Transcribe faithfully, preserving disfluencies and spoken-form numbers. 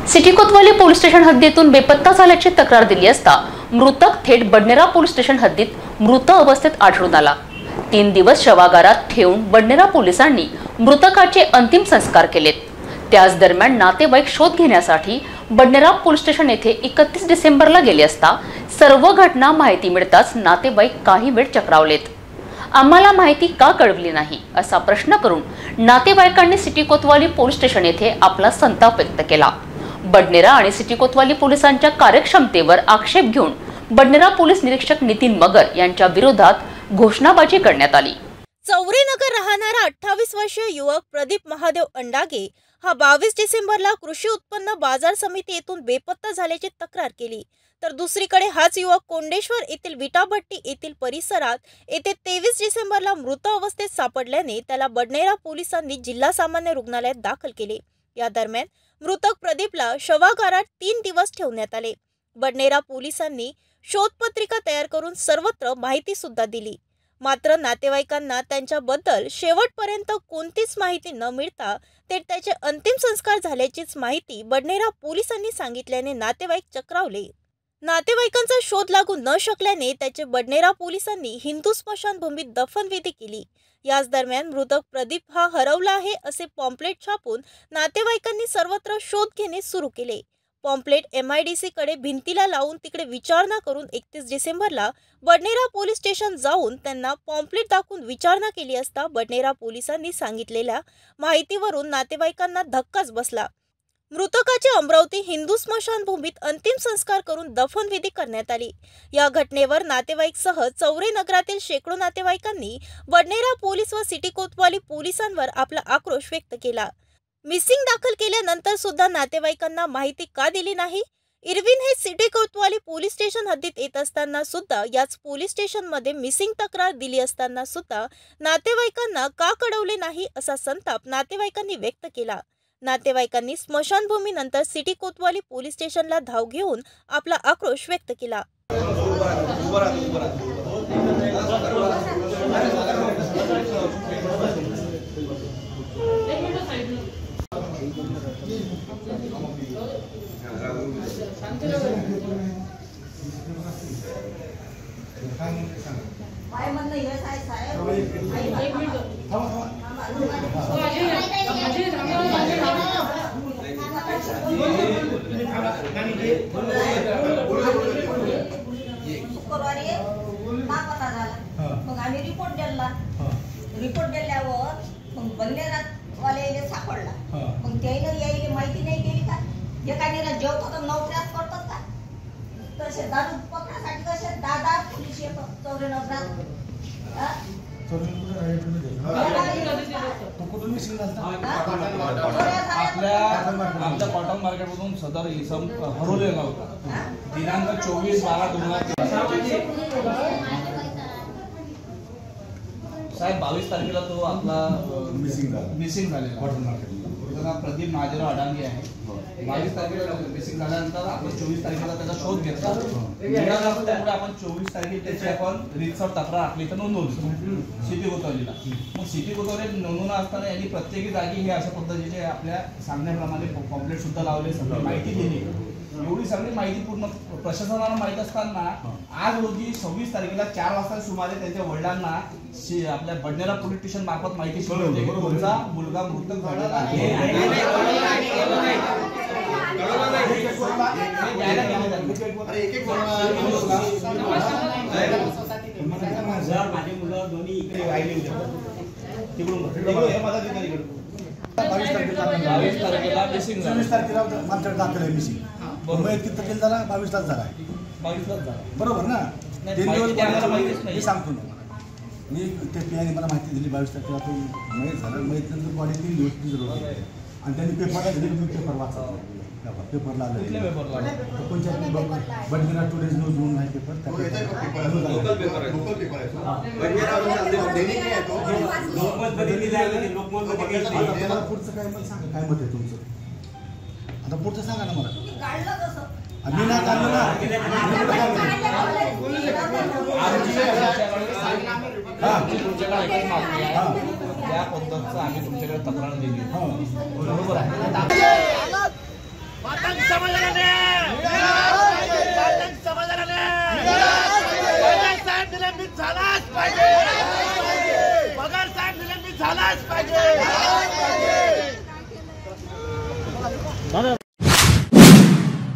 City कोतवाली police station हद्दीतून बेपत्ता झाल्याची तक्रार दिली असता मृतक थेट बडनेरा पोलीस स्टेशन हद्दीत मृत अवस्थेत आढळून आला। तीन दिवस शवागारात ठेवून बडनेरा पोलिसांनी मृतकाचे अंतिम संस्कार केलेत। त्याच दरम्यान नातेवाईक शोध घेण्यासाठी बडनेरा पोलीस स्टेशन येथे एकतीस डिसेंबरला गेले असता सर्व घटना माहिती मिळताच नातेवाईक काही वेळ चक्रावलेत। आम्हाला माहिती का कळवली नाही असा प्रश्न करून नातेवाईकांनी सिटी कोतवाली पोलीस स्टेशन येथे आपला संताप व्यक्त केला। बडनेरा आणि सिटी कोतवाली पोलिसांच्या कार्यक्षमतेवर आक्षेप घेऊन बडनेरा पोलीस निरीक्षक नितीन मगर यांच्या विरोधात घोषणाबाजी करण्यात आली। चौरेनगर राहणारा अठ्ठावीस वर्षीय युवक प्रदीप महादेव अंडागे हा बावीस डिसेंबरला कृषी उत्पन्न बाजार समिती येथून बेपत्ता झाल्याची तक्रार केली। तर दुसरीकडे हाच युवक कोंडेश्वर येथील विटाभट्टी येथील परिसरात येथे तेवीस डिसेंबरला मृत अवस्थेत सापडल्याने त्याला बडनेरा पोलिसांनी जिल्हा सामान्य रुग्णालयात दाखल केले। या दरम्यान मृतक प्रदीपला शवागारात तीन दिवस ठेवण्यात आले। बडनेरा पोलिसांनी शोधपत्रिका तयार करून सर्वत्र माहिती सुद्धा दिली, मात्र नातेवाईकांना त्यांच्याबद्दल शेवटपर्यंत कोणतीच माहिती न मिळता ते त्याचे अंतिम संस्कार झाल्याचीच माहिती बडनेरा पोलिसांनी सांगितल्याने नातेवाईक चक्रावले। नातेवाईकांचा शोध लागू न शकल्याने त्याचे बडनेरा पोलिसांनी हिंदू स्मशानभूमीत दफनविधी केली। याच दरम्यान मृतक प्रदीप हा हरवला आहे असे पॉम्पलेट छापून नातेवाईकांनी सर्वत्र शोध घेणे सुरू केले। Pamphlet M I D C कडे भिंतीला लावून तिकडे विचारणा करून एकतीस डिसेंबरला बडनेरा पोलीस स्टेशन जाऊन त्यांना पॉम्पलेट दाखवून विचारणा केली असता बडनेरा पोलिसांनी सांगितलेल्या माहितीवरून नातेवाईकांना धक्काच बसला। मृतकाचे अमरावती हिंदू स्मशानभूमीत अंतिम संस्कार करून दफनविधी करण्यात आली। या घटनेवर नातेवाईकसह चौरेनगरातील शेकडो नातेवाईकांनी बडनेरा पोलीस व सिटी कोतवाली पोलिसांवर आपला आक्रोश व्यक्त केला। मिसिंग दाखल केल्यानंतर सुद्धा नातेवाईकांना माहिती का दिली नाही? इरविन हे सिटी कोतवाली पोलीस स्टेशन हद्दीत येत असताना सुद्धा याच पोलीस स्टेशन मध्ये मिसिंग तक्रार दिली असताना सुद्धा नातेवाईकांना का कळवले नाही असा संताप नातेवाईकांनी व्यक्त केला। नातेवाईकांनी स्मशानभूमीनंतर सिटी कोतवाली पोलीस स्टेशनला धाव घेऊन आपला आक्रोश व्यक्त केला। शुक्रवारी नापत्ता झाला, मग आम्ही रिपोर्ट दिला। रिपोर्ट दिल्यावर मग बडनेरात वाले सापडला, मग त्याला यायला माहिती नाही केली का? एकाने जेवतो तर नोकऱ्याच करतात का? तसे दारू पकडासाठी कसे दादा पोलीस येतात चौरेनगरात। आपल्या आमच्या कॉटन मार्केटमधून सदर इसम हरवलेला होता दिनांक चोवीस बारा दोन हजार साहेब बावीस तारखेला तो आपला मिसिंग मिसिंग झालेला कॉटन मार्केट प्रदीप महादेव अडांगे आहे। बावीस तारखेला मिसिंग झाल्यानंतर आपण चोवीस तारखेला त्याचा शोध घेतला। त्यामुळे आपण चोवीस तारखेला त्याची आपण रीतसर तक्रार आपली इथं नोंदवली सिटी कोतवालीला। मग सिटी कोतवाली नोंदवून असताना यांनी प्रत्येकी जागी हे अशा पद्धतीचे आपल्या सांगण्याप्रमाणे पॉम्पलेट सुद्धा लावले, सगळी माहिती दिली। एवढी सगळी माहिती पूर्ण प्रशासनाला माहित असताना आज रोजी सव्वीस तारखेला चार वाजता सुमारे त्यांच्या वडिलांना आपल्या बडनेरा पोलीस स्टेशन मार्फत माहिती मिळते की तुमचा मुलगा मृत झालेला आहे। माझे मुलं दोन्ही इकडे राहिले बावीस तारखेला मिसिंग चोवीस तारखेला आमच्याकडे दाखल आहे मिसिंग। किती तारखेला झाला? बावीसलाच झाला आहे। बावीसलाच झाला बरोबर ना? तीन दिवस मी सांगतो ना, मी त्या पियाने मला माहिती दिली बावीस तारखेला तो मयत झाला। मयत नंतर बॉडी तीन दिवस तिजर होते आणि त्यांनी पेपरला दिले, पेपर वाचला, पेपरला आलं कोणत्या बडनेरा टुडेज न्यूज म्हणून आहे पेपर, त्या पुढचं काय मत सांगा, काय मत आहे तुमचं? आता पुढचं सांगा ना मला। आम्ही ना काढलं ना त्या पद्धतीचं आम्ही तुमच्याकडे तक्रार दिली बरोबर आहे। झालाच पाहिजे.